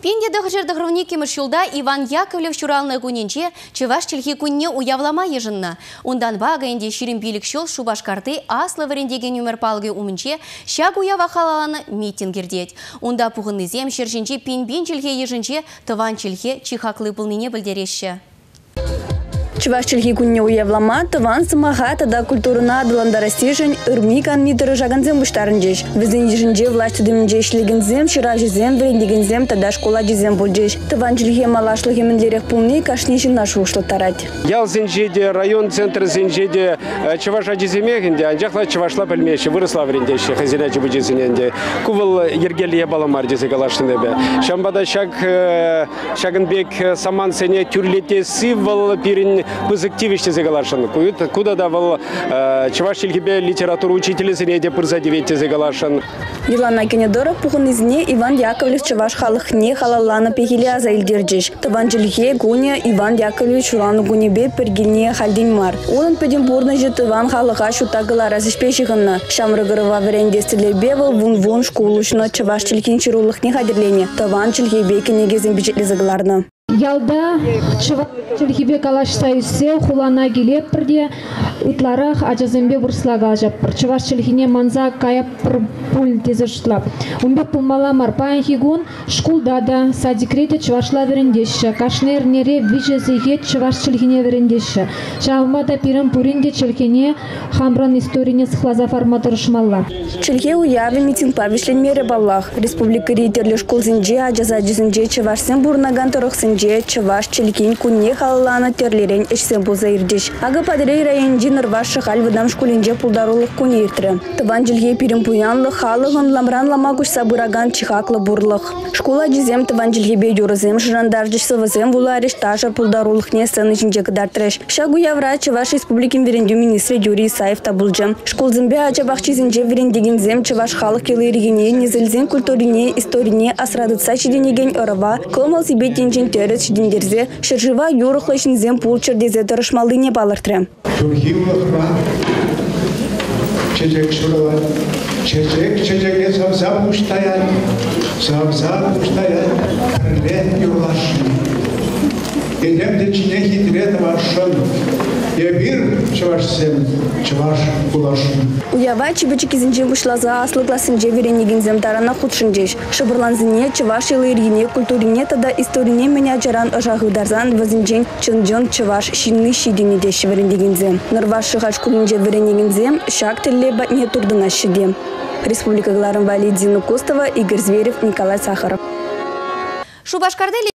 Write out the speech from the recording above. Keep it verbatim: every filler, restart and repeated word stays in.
Пенде дăхăчырдăх рывни кемешюлда Иван Яковлев чуралны куненче чываш чилхи кунне уявлама ежынна. Ундан бага инде ширимпилік шол Шубашкарты аслы варендеген юмер палғы умынче шаг уява халаланы митингердет. Унда пухыннызем шершинче пинбин чилхе ежынче тыван чилхе чихаклы пылныне білдерешші. Чуваш чилхи кунне уявлама, тыван сымаға тада культурына адыландарастежін ырмикан митыры жаганзем бұштарынжеш. Візін ежінже власты дымінже ішлігінзем, шыра жезем, варендегензем, тада школа жезем болжеш. Тыван чилхи малашлығы міндерек пулны кашнешін нашу ұшлықтарад. Ял зенжеде, район центр зенжеде, чываша жеземегінде, анжақла чывашла пілмеші, вырысла варендеші, хазина жібі жезіненде. Кувыл ергелие баламар жезе галашын әбі. Шамбада шагынбек саман сене түрлете сывыл пирин позитивиште загалашен. Куда давал чуваш чилхибе литературу учителя среди пырза девятте загалашен. Елана Кенедора пухын изне Иван Яковлев чуваш халыхне халалана пехилия заилдерджеш. Таван чилхе гуня Иван Яковлевич чулану гунебе пергильне хальдинмар. Он Петербургна же Таван халыха шутагала разышпешиханна. Шамрыгырова варендестелебе вал вун-вун школушна чуваш чилхин чирулыхне хадерлене. Таван чилхебе кенегезен бюджетле загаларна. Ялда чилхибе калаш союзсе хулана гилеп бірде ытларах ажазембе бұрсылага жаппыр. Чуваш чилхине манза кая пуль тезешлап. Умбе пулмаламар паянхигун шкулдада садикрете чувашла верендеші. Кашнернере вижезеге чуваш чилхине верендеші. Шавмада пирым пуринде чилхине хамран историне схлаза форматырышмалла. Чилхе уявы митинг павишлен мере баллах. Республика рейдерлі школ зінже, ажаза жезінже чувашсен бурнаган тұрықсынже чуваш чилхин кунне халаланы терлерен ішсен бұлза ирдеш. Ага падырей районжи нырваш шықал выдам школинже пулдарулық куне иртірі. Тыван жилге пирим пуянлы халығын ламран ламагуш сабыраган чихаклы бурлық. Школа жезем тыван жилгебе юрызем жырандар жышсы вызем булариш тажар пулдарулық не сыны жинже кыдар треш. Шагу явра чуваш республикин верендю министрі Юрий Исаев табылжы. Школ зімбе ажабақ чизінже верендеген зем чуваш халық келы иргене, незілзен культурине, историне асрадыца чиденеген ырыва, кылмал сибет енжен терес чидендерзе, шыржыва юрықлышын зем пулчырдезе тұрышмалыне балыртыры. Çiçek şuralar, çiçek çiçeğe sabza uçtayan, sabza uçtayan, kırlet yulaşın. Edem de çine hidret varşın, ya bir çavaşsın, çavaş bulaşın. Уява чебечек изинчен бушлаза аслыкласынже веренегензем тарана худшынжеш. Шыбырланзине, чываш илыргине, культурине тада историне меня жаран ожагыдарзан вазинчен чынжон чываш шинны шидине деші веренегензем. Нырваш шыхач кулинже веренегензем шак телле батне турдына шиде. Республика Гларым Валидзина Костова, Игорь Зверев, Николай Сахаров. Шубашкарда